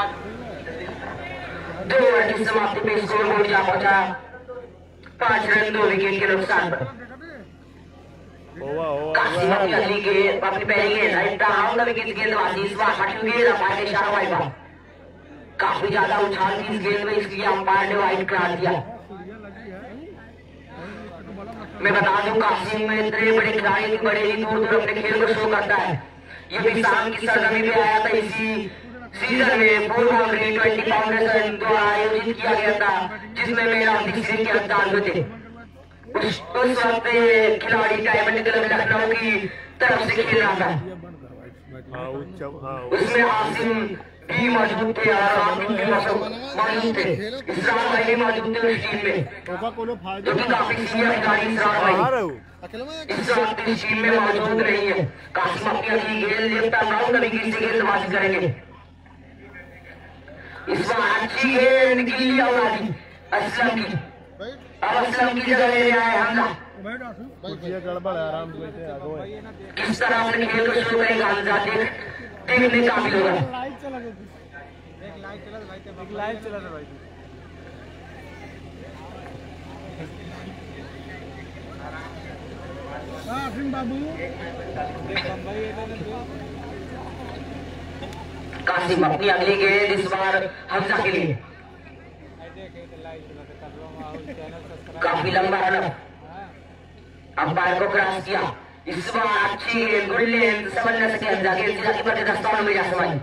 दो ओवर की समाप्ति पे स्कोर बोर्ड जा पहुंचा पांच रन दो विकेट के नुकसान पर। ओवा ओवा कासिम अपनी अगली गेंद, अपनी पहली गेंद राइट डाउन द विकेट गेंदबाजी, इस बार फटी गेंद अंपायर के इशारा वाइड पर। काफी ज्यादा उछाल थी इस गेंद में, इसलिए अंपायर ने वाइड करार दिया। मैं बता दूं कासिम में इतने बड़े खिलाड़ी बड़े ही दूर दूर अपने खेल को शो करता है। ये भी शाम की सरजमी पे आया था, इसी सीजन में पूर्व ट्वेंटी फाउंडेशन द्वारा आयोजित किया गया था, जिसमें मेरा सिंह के हकदार थे। उस उस वक्त खिलाड़ी डायमंड क्लब लखनऊ की तरफ से खेल रहा था। उसमें आसिम भी मौजूद थे और आसिम भी मौजूद थे, इसरार भाई भी मौजूद थे उस टीम में, जो कि काफी सीनियर खिलाड़ी इसरार भाई इस वक्त इस टीम में मौजूद नहीं है। कासिम अपनी अगली गेंद लेफ्ट राउंड तरीके से गेंदबाजी करेंगे। इस बार अच्छी गेंद निकली और असलम की, अब असलम की जगह ले आए हमला। गड़बड़ है, आराम से बैठे। किस तरह से खेल को शुरू करेगा हमजा, देख देखने काबिल होगा। लाइव चला दो, एक लाइव चला दो भाई, एक लाइव चला दो भाई। हाँ फिर बाबू कासिम अपनी अगली गेंद इस बार हमजा के लिए, काफी लंबा रन, अंपायर को क्रॉस किया। इस बार अच्छी गेंद, गुड लेंथ, समझ न सके हमजा गेंद सीधा कीपर के दस्तानों में जा समाई।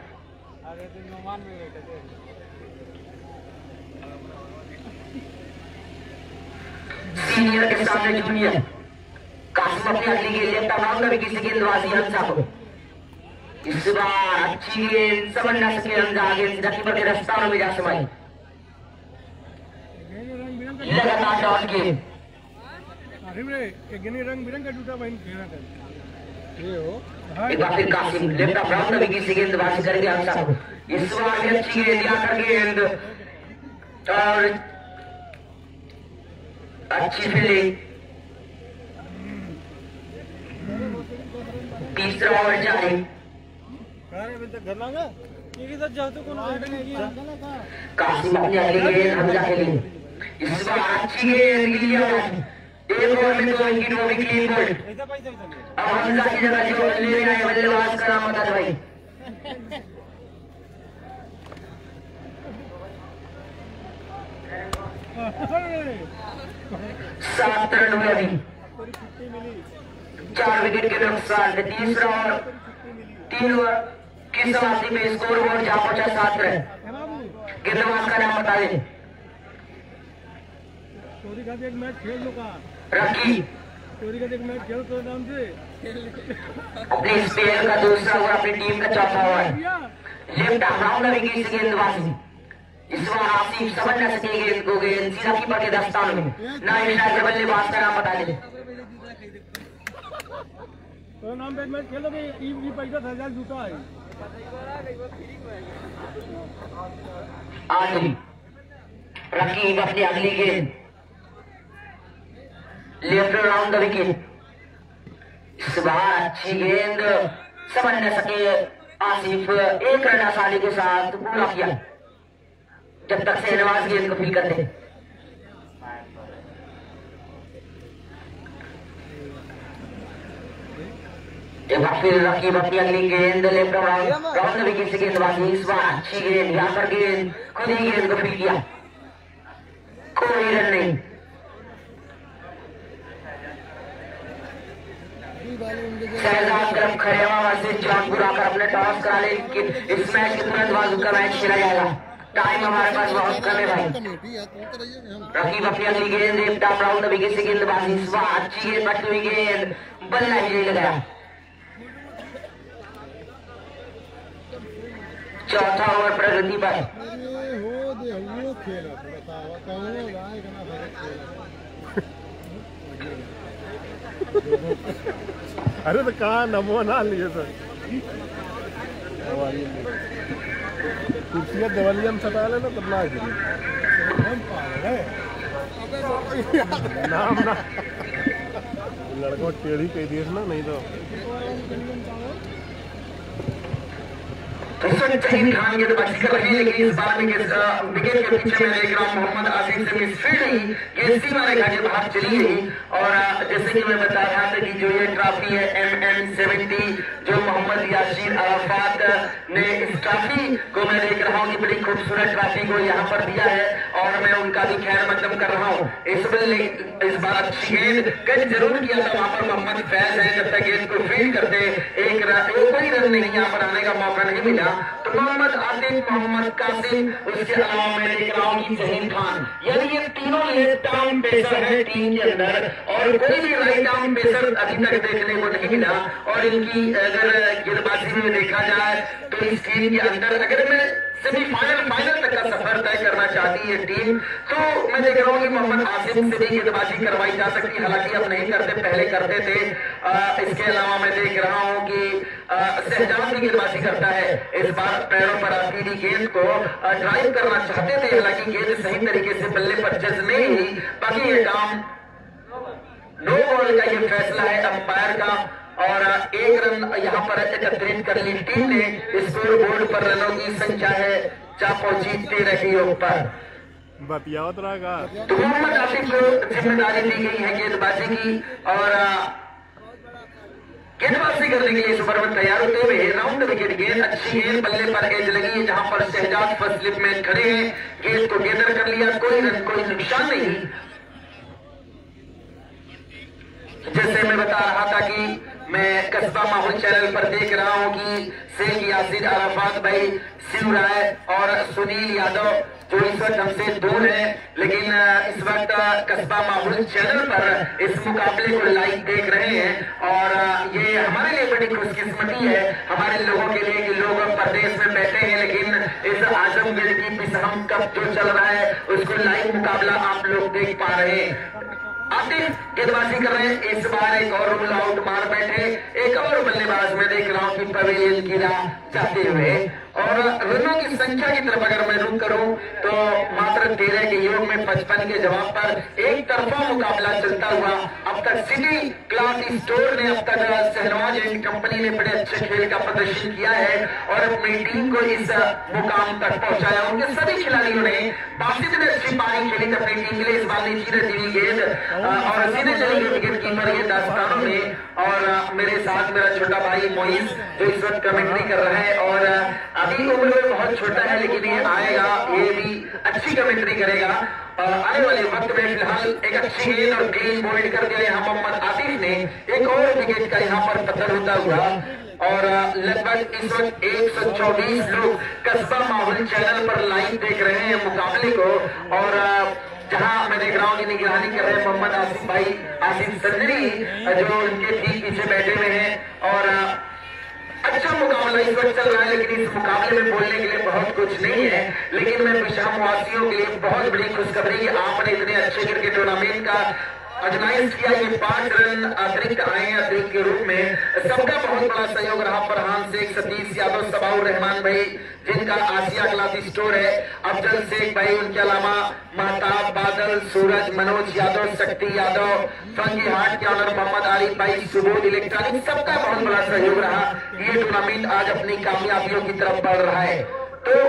सीनियर के सामने जूनियर, कासिम अपनी अगली गेंद लेफ्ट आर्म में किसी गेंदबाजी हमजा को, इस बार अच्छी गेंद, समझ न सके हमजा गेंद सीधा कीपर के दस्तानों में जा समाई। लगातार डॉट गेंद, रंग बिरंग का जूता पहन खेला कर ये हो। एक बार फिर कासिम लेफ्ट आर्म में किसी गेंदबाजी करेंगे हमजा को, इस बार भी अच्छी गेंद आकर गेंद और अच्छी फील्डिंग। तीसरा ओवर जारी, कासिम अपनी अगली गेंद हमजा के लिए, इस बार अच्छी गेंद, एक ओवर में दो विकेट, वो भी क्लीन बोल्ड। अब हमजा की जगह जो ले रहे हैं बल्लेबाज का नाम बता दो भाई। सात रन हुए अभी, चार विकेट के नुकसान से। तीसरा ओवर, तीन ओवर की समाप्ति में स्कोर बोर्ड जा पहुंचा सात रन। गेंदबाज का नाम बता दें। चोरी का एक मैच खेल लो का रखी चोरी का एक मैच खेल तो नाम से अपने स्पेयर का दूसरा ओवर, अपनी टीम का चौथा ओवर। लेफ्ट आर्म में किसी गेंदबाजी, इस बार आसिफ समझ न सके गेंद को, गेंद सीधा कीपर के दस्तानों में। नाइट स्ट्राइकर बल्लेबाज का नाम बता दें। तो नाम पे मैच खेलो भाई, ई पैसा हजार जूता है। आखिरी रकीब अपनी अगली गेंद, लेफ्ट राउंड द विकेट, इस बार अच्छी गेंद, समझ न सके आसिफ, एक रन आसानी के साथ पूरा किया। जब तक शहनवाज गेंद को फील करते, एक बार फिर रकीब अपनी अगली गेंद, left round round the wicket से गेंदबाजी, इस बार अच्छी गेंद, यहाँ पर गेंद, खुद ही गेंद को फील किया, कोई रन नहीं। शहजाद करम खरेवा से जौनपुर आकर अपने टॉस करा ले। इस मैच के तुरंत बाद उसका मैच खेला जाएगा। टाइम हमारे पास बहुत कम है भाई। रकीब अपनी अगली गेंद, left arm round the wicket से गेंदबाजी, इस बार अच्छी गेंद, बटती हुई गेंद, बल्ला ही नहीं लगाया। चौथा ओवर प्रगति पर, अरे तो कहाँ नमो ना लिए सर, कुर्सियाँ देवलिया में सटा लेना तब ना नाम ना लड़कों टेढ़ी कह दिए ना, नहीं तो शहीद खान के बात कर रहे हैं। लेकिन इस बार में विकेट के पीछे मैं देख रहा हूँ मोहम्मद आसिफ से मिसफील्ड नहीं, ये सीमा रेखा के बाहर चली गई। और जैसे कि मैं बता रहा था कि जो ये ट्रॉफी है एम एन सेवेंटी, जो मोहम्मद यासीर अराफात ने इस ट्रॉफी को मैं देख रहा हूँ कि बड़ी खूबसूरत ट्रॉफी को यहाँ पर दिया है और मैं उनका भी खैर मकदम कर रहा हूँ। इस इस बार अच्छी गेंद कई जरूर किया था वहां पर मोहम्मद फैज है, जब तक गेंद को फील्ड करते एक कोई रन नहीं यहाँ पर आने का मौका नहीं मिला। तो मोहम्मद आसिफ, मोहम्मद कासिम, उसके अलावा मैं देख रहा हूँ शहीद खान, यानी ये तीनों लेफ्ट आर्म पेसर है टीम के अंदर और कोई भी राइट आर्म पेसर अभी तक देखने को नहीं मिला। और इनकी अगर गेंदबाजी में देखा जाए तो इस टीम के अंदर अगर मैं सेमीफाइनल फाइनल तक का सफर तय करना चाहती है टीम, तो मैं देख रहा हूँ कि मोहम्मद आसिफ से भी गेंदबाजी करवाई जा सकती, हालांकि अब नहीं करते, पहले करते थे। आ, इसके अलावा मैं देख रहा हूँ कि शहजाद भी गेंदबाजी करता है। इस बार पैरों पर आती हुई गेंद को ड्राइव करना चाहते थे, हालांकि गेंद सही तरीके से बल्ले पर जज नहीं हुई। बाकी ये काम नो बॉल का ये फैसला है अंपायर का और एक रन यहाँ पर एकत्रित कर ली टीम ने। स्कोर बोर्ड पर रनों की संख्या है जा पहुंची तेरह की ऊपर। बतियावत रहा तो मोहम्मद आसिफ को जिम्मेदारी दी गई है गेंदबाजी की और गेंदबाजी करने के लिए इस ओवर में तैयार होते हुए राउंड विकेट गेंद अच्छी गेंद बल्ले पर एज लगी है जहां पर शहजाद फर्स्ट स्लिप में खड़े हैं। गेंद को गेंदर कर लिया, कोई रन कोई नुकसान नहीं। जैसे मैं बता रहा था कि मैं कस्बा माहौल चैनल पर देख रहा हूं कि शेख यासिर अराफात भाई, शिव राय और सुनील यादव जो इस वक्त हमसे दूर है, लेकिन इस वक्त कस्बा माहौल चैनल पर इस मुकाबले को लाइव देख रहे हैं और ये हमारे लिए बड़ी खुशकिस्मती है हमारे लोगों के लिए कि लोग प्रदेश में बैठे हैं लेकिन इस आजमगढ़ की बिसहम कप जो चल रहा है उसको लाइव मुकाबला आप लोग देख पा रहे हैं। आतिफ गेंदबाजी कर रहे हैं, इस बार एक और रूल आउट मार बैठे। एक और बल्लेबाज में देख रहा हूं कि पवेलियन की राह जाते हुए और रनों की संख्या की तरफ अगर मैं रुक करूं तो मात्र तेरह के योग में पचपन के जवाब पर एक तरफा मुकाबला चलता हुआ अब तक सिटी क्लॉथ स्टोर ने अब तक शहनवाज एंड कंपनी ने बड़े अच्छे खेल का प्रदर्शन किया है और अपनी टीम को इस मुकाम तक पहुंचाया। उनके सभी खिलाड़ियों ने बासित ने अच्छी पारी खेली अपनी टीम के लिए। इस बार नीचे रहती हुई गेंद और सीधे चली गई विकेट कीपर ये दास्तानों में और मेरे साथ मेरा छोटा भाई मोइस जो इस वक्त कमेंट्री कर रहा है और अभी उम्र में बहुत छोटा है लेकिन ये आएगा, ये भी अच्छी कमेंट्री करेगा। आने वाले वक्त में फिलहाल एक अच्छी गेंद और क्लीन बोल्ड कर दिया यहाँ मोहम्मद आतिफ ने। एक और विकेट का यहाँ पर पत्थर होता हुआ और लगभग इस वक्त एक सौ चौबीस लोग कस्बा माहौल चैनल पर लाइव देख रहे हैं मुकाबले को और जहां मैं देख रहा हूं कि निगरानी कर रहे हैं मोहम्मद आसिफ भाई, आसिफ संदरी जो उनके ठीक पीछे बैठे हुए हैं और अच्छा मुकाबला इस वक्त चल रहा है। लेकिन इस मुकाबले में बोलने के लिए बहुत कुछ नहीं है, लेकिन मैं बिशाम वासियों के लिए बहुत बड़ी खुशखबरी आपने इतने अच्छे क्रिकेट टूर्नामेंट का आयोजन किया। ये पांच रन अतिरिक्त आए हैं अतिरिक्त के रूप में, सबका बहुत बड़ा सहयोग रहा। फरहान शेख, सतीश यादव, सबाउर रहमान भाई जिनका आसिया क्लॉथ स्टोर है, अफजल शेख भाई, उनके अलावा महताब, बादल, सूरज, मनोज यादव, शक्ति यादव, फंगी हाट के ऑनर मोहम्मद आरिफ भाई, सुबोध इलेक्ट्रॉनिक, सबका बहुत बड़ा सहयोग रहा। ये टूर्नामेंट आज अपनी कामयाबियों की तरफ बढ़ रहा है। तो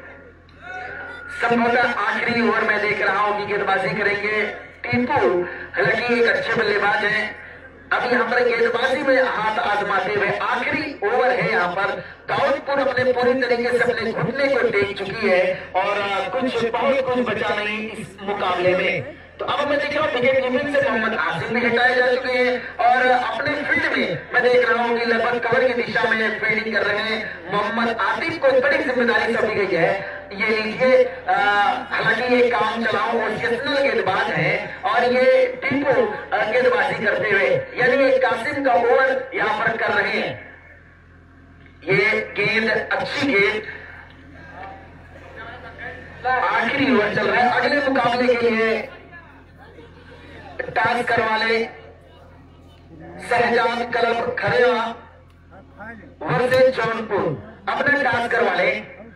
संभवतः आखिरी ओवर में देख रहा हूं कि गेंदबाजी करेंगे टीपू, हालांकि एक अच्छे बल्लेबाज हैं। अब यहाँ पर गेंदबाजी में हाथ आजमाते हुए आखिरी ओवर है यहाँ पर दाऊदपुर अपने पूरी तरीके से अपने घुटने को टेक चुकी है और कुछ बहुत कुछ बचा नहीं इस मुकाबले में। तो अब मैं देख रहा हूँ विकेट कीपिंग से मोहम्मद आसिफ भी हटाए जा चुके हैं और अपने फील्ड में मैं देख रहा हूँ कि लगभग कवर की दिशा में फील्डिंग कर रहे हैं मोहम्मद आसिफ को बड़ी जिम्मेदारी सौंपी गई है। ये लीजिए, हालांकि ये काम चलाओ ओकेशनल गेंदबाज है और ये टीपू गेंदबाजी करते हुए यानी ये कासिम का ओवर यहाँ पर कर रहे हैं। ये गेंद अच्छी गेंद, आखिरी ओवर चल रहा है। अगले मुकाबले के लिए टॉस करवा ले शहजाद क्लब खरेवा वर्सेस जौनपुर, अपना टॉस करवा ले।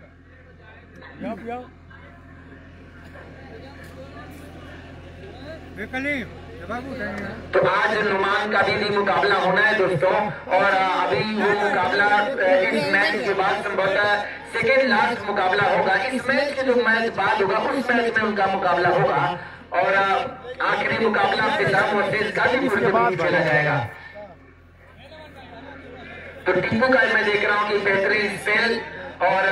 तो आज नुमान का भी मुकाबला होना है दोस्तों और अभी वो मुकाबला इस मैच के बाद संभवतः सेकेंड लास्ट मुकाबला होगा। इस मैच के जो मैच बाद होगा उस मैच में उनका मुकाबला होगा और आखिरी मुकाबला पिशाब वर्सेस गाजीपुर के बीच खेला जाएगा। तो टीपू का मैं देख रहा हूं कि बेहतरीन स्पेल और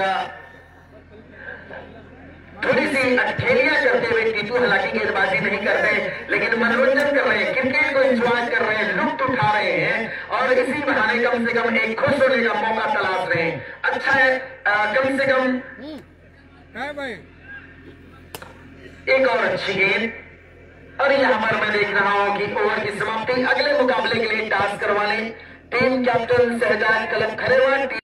थोड़ी सी अठेलियां करते हुए टीपू, हालांकि गेंदबाजी नहीं कर रहे लेकिन मनोरंजन कर रहे हैं, क्रिकेट को एंजॉय कर रहे हैं, लुत्फ उठा रहे हैं और इसी बहाने कम से कम एक खुश होने का मौका तलाश रहे हैं। अच्छा है, आ, कम से कम है भाई। एक और अच्छी गेंद और यहां पर मैं देख रहा हूं कि ओवर की समाप्ति। अगले मुकाबले के लिए टॉस करवा लें टीम कैप्टन शहजाद क्लब खरेवा।